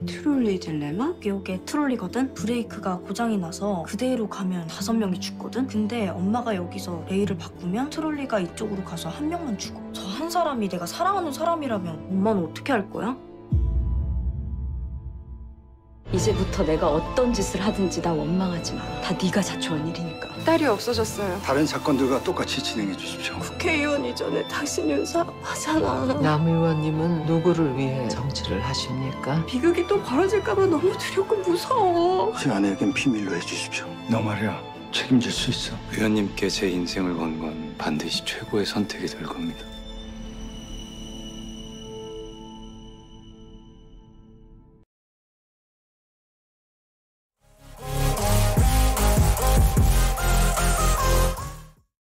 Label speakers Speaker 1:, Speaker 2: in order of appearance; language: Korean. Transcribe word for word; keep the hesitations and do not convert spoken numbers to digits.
Speaker 1: 트롤리 딜레마? 여기에 트롤리거든? 브레이크가 고장이 나서 그대로 가면 다섯 명이 죽거든? 근데 엄마가 여기서 레일을 바꾸면 트롤리가 이쪽으로 가서 한 명만 죽어. 저 한 사람이 내가 사랑하는 사람이라면 엄마는 어떻게 할 거야?
Speaker 2: 이제부터 내가 어떤 짓을 하든지 나 원망하지 마. 다 네가 자초한 일이니까.
Speaker 3: 딸이 없어졌어요.
Speaker 4: 다른 사건들과 똑같이 진행해 주십시오.
Speaker 1: 국회의원이 전에 당신은 사업하잖아.
Speaker 5: 남 의원님은 누구를 위해 정치를 하십니까?
Speaker 1: 비극이 또 벌어질까 봐 너무 두렵고 무서워.
Speaker 4: 제 아내에겐 비밀로 해주십시오. 너 말이야 책임질 수 있어.
Speaker 6: 의원님께 제 인생을 건 건 반드시 최고의 선택이 될 겁니다.